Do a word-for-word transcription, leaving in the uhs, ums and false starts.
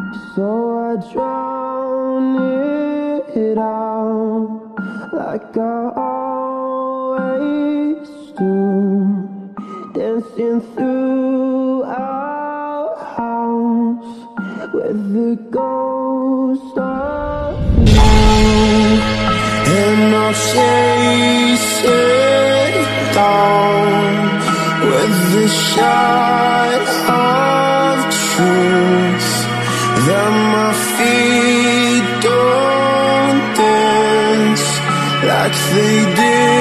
So I drown it out like I always do, dancing through our house with the ghost of you. And I'll chase it down with the shot of truth that my feet don't dance like they did.